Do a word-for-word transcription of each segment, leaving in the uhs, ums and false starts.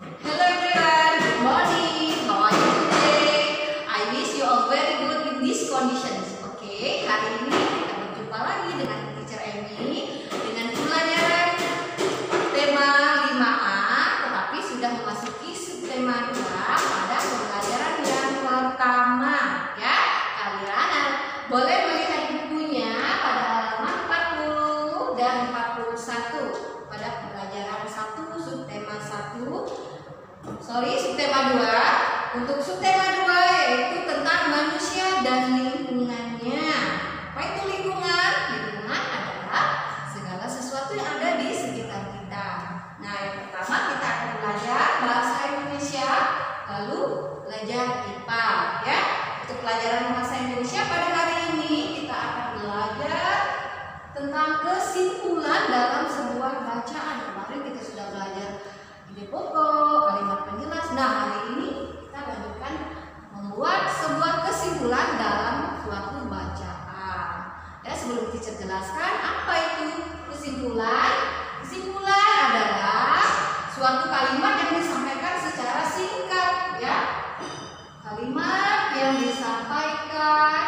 Hello everyone, good morning. How are you today? I wish you all very good in these conditions. Oke, okay, hari ini kita berjumpa lagi dengan Teacher Amy dengan pelajaran tema lima A, tetapi sudah memasuki subtema dua pada pembelajaran yang pertama. Ya, kalian boleh melihat bukunya pada halaman empat puluh dan empat puluh satu pada pembelajaran satu subtema satu. Sorry, subtema dua. Untuk subtema dua yaitu tentang manusia dan lingkungannya. Apa itu lingkungan? Lingkungan adalah segala sesuatu yang ada di sekitar kita. Nah, yang pertama kita akan belajar bahasa Indonesia, lalu belajar I P A, ya. Untuk pelajaran bahasa Indonesia pada hari ini kita akan belajar tentang kesimpulan dalam sebuah bacaan. Kemarin kita sudah belajar ide pokok, kalimat penjelas. Nah, hari ini kita lanjutkan membuat sebuah kesimpulan dalam suatu bacaan. Ya, sebelum teacher jelaskan apa itu kesimpulan. Kesimpulan adalah suatu kalimat yang disampaikan secara singkat, ya. Kalimat yang disampaikan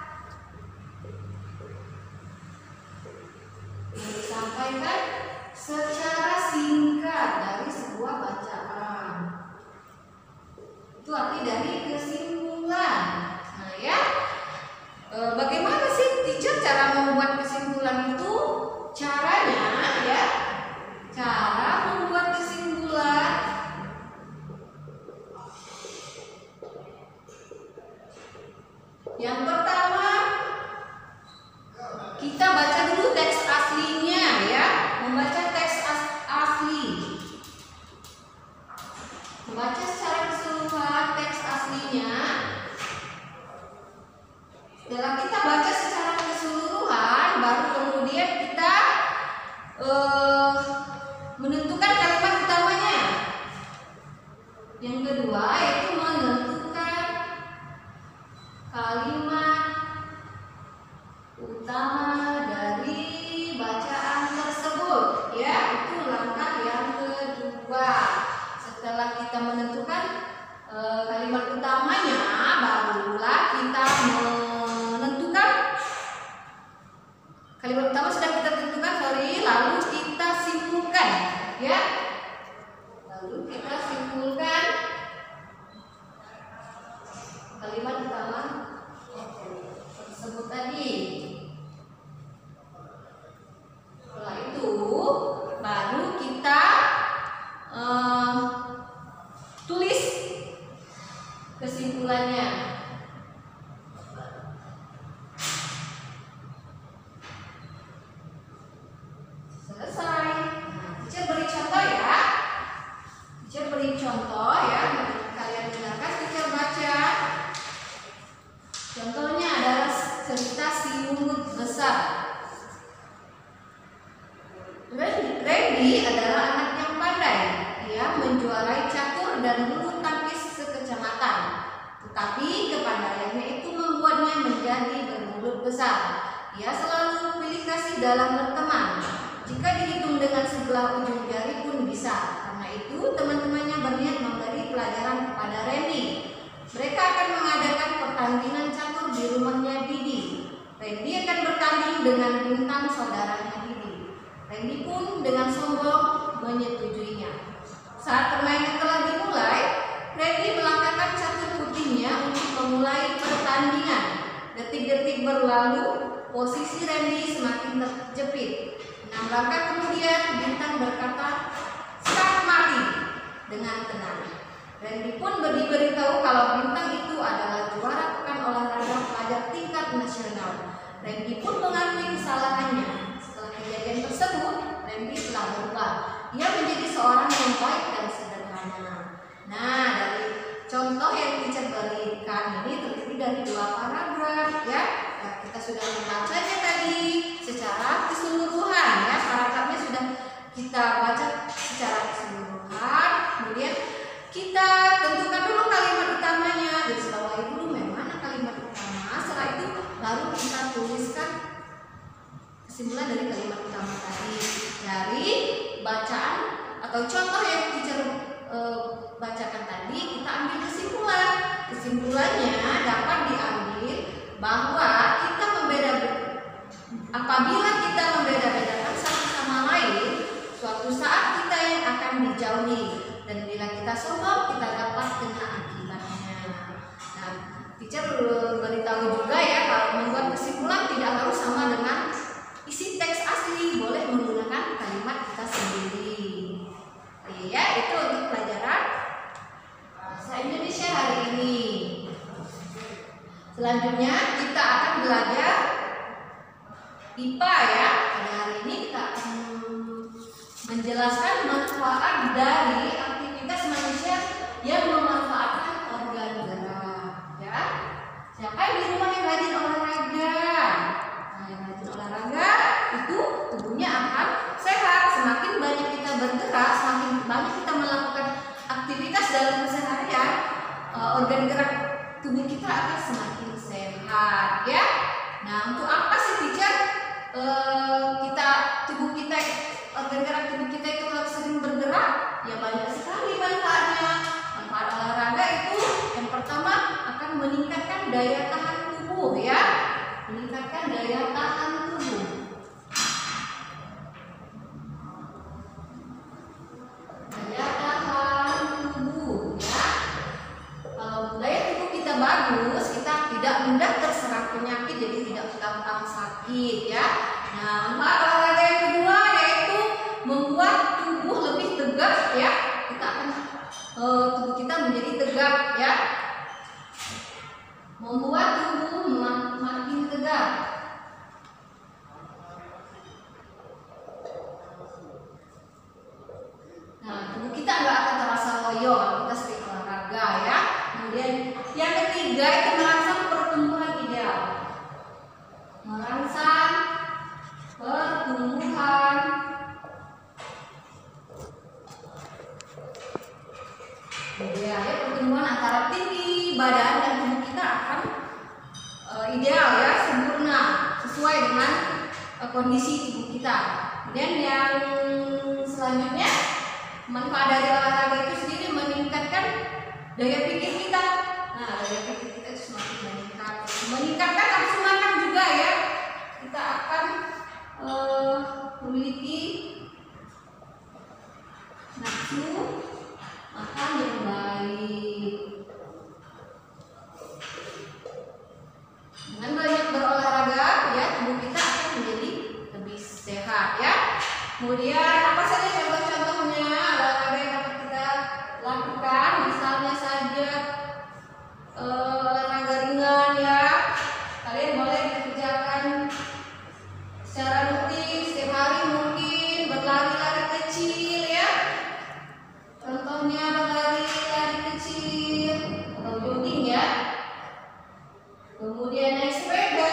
yang disampaikan secara singkat dari sebuah bacaan. Itu arti dari kesimpulan. Nah, ya, e, bagaimana sih teacher cara membuat kesimpulan itu? Caranya, ya, cara membuat kesimpulan yang pertama kita baca dulu teks aslinya, ya. Membaca teks as asli. Membaca secara keseluruhan teks aslinya. Setelah kita baca secara keseluruhan, baru kemudian kita uh, menentukan kalimat utamanya. Yang kedua yaitu menentukan kalimat utama dari bacaan tersebut, ya. Itu langkah yang kedua. Setelah kita menentukan e, kalimat utamanya, barulah kita menentukan kalimat utama sudah kita tentukan, sorry, lalu kita simpulkan, ya. Lalu kita simpulkan kalimat utama tersebut tadi. Setelah itu baru kita uh, tulis kesimpulannya. Selesai. Nah, teacher beri contoh, ya. Teacher beri contoh, ya. Kalian dengarkan, teacher baca. Contohnya adalah cerita si Mungut Besar. Randy adalah anak yang pandai. Ia menjuarai catur dan bulu tangkis sekecamatan. Tetapi kepandaiannya itu membuatnya menjadi bermulut besar. Ia selalu pilih kasih dalam berteman. Jika dihitung dengan sebelah ujung jari pun bisa. Karena itu teman-temannya berniat memberi pelajaran kepada Randy. Mereka akan mengadakan pertandingan catur di rumahnya Didi. Randy akan bertanding dengan Bintang, saudaranya Didi. Randy pun dengan sombong menyetujuinya. Saat permainan telah dimulai, Randy melangkahkan catur putihnya untuk memulai pertandingan. Detik-detik berlalu, posisi Randy semakin terjepit. Enam langkah kemudian, Bintang berkata, "Start mati," dengan tenang. Randy pun diberitahu kalau Bintang itu adalah juara pekan olahraga pelajar tingkat nasional. Randy pun mengakui kesalahannya. Setelah kejadian tersebut, Randy telah berubah. Ia menjadi seorang yang baik dan sederhana. Nah, dari contoh yang teacher berikan ini terdiri dari dua paragraf, ya. Nah, kita sudah membacanya tadi secara keseluruhan, ya. Paragrafnya sudah kita baca secara keseluruhan. Kemudian kita tentukan dulu kalimat utamanya. Jadi bawahi dulu memang kalimat utama. Setelah itu baru kita tuliskan kesimpulan dari kalimat utama tadi dari bacaan atau contoh yang teacher eh, bacakan tadi, kita ambil kesimpulan. Kesimpulannya dapat diambil bahwa kita membeda apabila kita membeda-bedakan satu sama lain, suatu saat kita yang akan dijauhi, dan bila kita sombong kita dapat kena akibatnya. Nah, teacher beritahu juga ya, kalau membuat kesimpulan tidak harus sama dengan isi teks asli, boleh menggunakan kalimat kita sendiri. Oke ya, itu untuk pelajaran bahasa Indonesia hari ini. Selanjutnya kita akan belajar I P A ya. Pada hari ini kita akan menjelaskan manfaat dari aktivitas manusia yang memanfaatkan organ gerak ya. Siapa yang di rumah yang rajin olahraga? Nah, yang rajin olahraga itu tubuhnya akan sehat. Semakin banyak kita bergerak, semakin banyak kita melakukan aktivitas dalam keseharian, organ gerak tubuh kita akan semakin sehat ya. Nah, untuk apa sih teacher e, kita tubuh kita organ gerak tubuh kita itu harus sering bergerak? Ya banyak sekali manfaatnya. Manfaat olahraga itu yang pertama akan meningkatkan daya tahan tubuh ya, meningkatkan daya tahan tubuh. Daya tahan tubuh ya. Kalau daya tubuh kita bagus, kita tidak mudah terserang penyakit, jadi tidak gampang sakit ya. Nah, manfaat olahraga yang kedua yaitu membuat tubuh lebih tegak ya. Kita akan uh, tubuh kita menjadi tegak ya. Membuat tubuh makin tegak. Nah, tubuh kita nggak akan terasa loyo kalau kita sering olahraga ya. Kemudian yang ketiga itu merangsang pertumbuhan ideal. Merangsang pertumbuhan ideal ya, pertumbuhan antara tinggi badan dan tubuh kita akan e, ideal ya, sempurna sesuai dengan e, kondisi tubuh kita. Dan yang selanjutnya, manfaat dari olahraga itu sendiri meningkatkan daya pikir kita. Nah, daya pikir kita itu semakin meningkat, meningkatkan nafsu makan juga ya. Kita akan uh, memiliki nafsu makan yang baik. Dengan banyak berolahraga ya, tubuh kita akan menjadi lebih sehat ya. Kemudian apa saja contoh-contohnya olahraga yang dapat kita lakukan? Misalnya saja uh, olahraga ringan ya. Kalian boleh dikerjakan secara rutin setiap hari, mungkin berlari-lari kecil ya. Contohnya berlari-lari kecil atau jogging ya. Kemudian naik sepeda.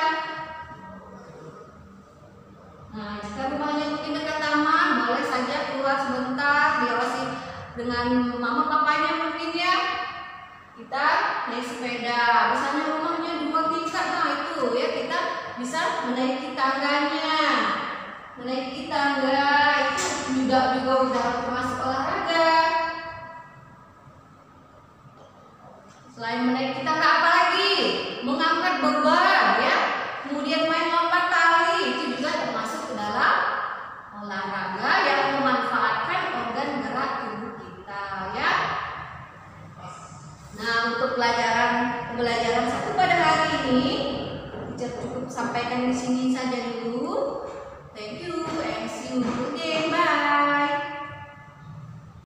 Nah, jika rumahnya mungkin dekat taman, boleh saja keluar sebentar diawasi dengan mama papanya mungkin ya. Kita naik sepeda. Misalnya rumahnya dua tingkat, nah itu ya kita bisa menaiki tangganya. Menaiki tangga itu juga juga udah termasuk olahraga. Selain menaiki tangga apa lagi? Mengangkat beban ya. Kemudian main lompat tali itu juga termasuk ke dalam olahraga yang memanfaatkan organ gerak tubuh kita ya. Nah, untuk pelajaran pembelajaran satu pada hari ini, teacher cukup sampaikan di sini